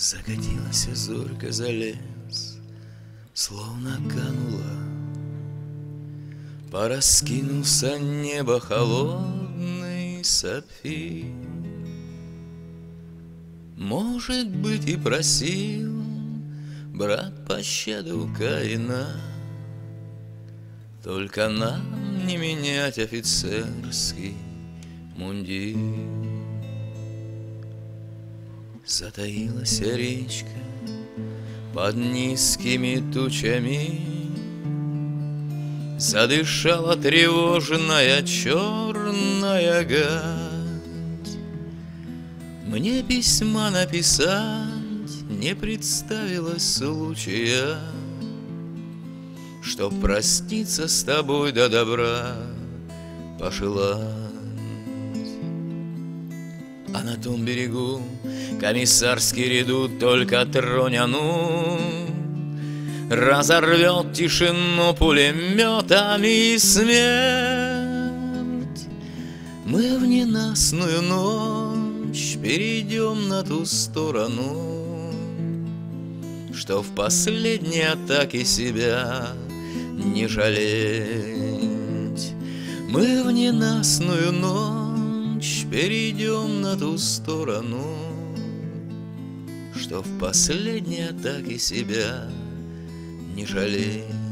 Закатилась зорька за лес, словно канула. Пораскинулся небо холодный сапфир. Может быть, и просил брат пощады у Каина, только нам не менять офицерский мундир. Затаилась речка под низкими тучами, задышала тревожная черная гать. Мне письма написать не представилось случая, чтоб проститься с тобой до добра пожелать. А на том берегу комиссарский редут только тронь, разорвет тишину пулеметами смерть. Мы в ненастную ночь перейдем на ту сторону, что в последней атаке себя не жалеть. Мы в ненастную ночь перейдем на ту сторону, что в последней атаке себя не жалеть.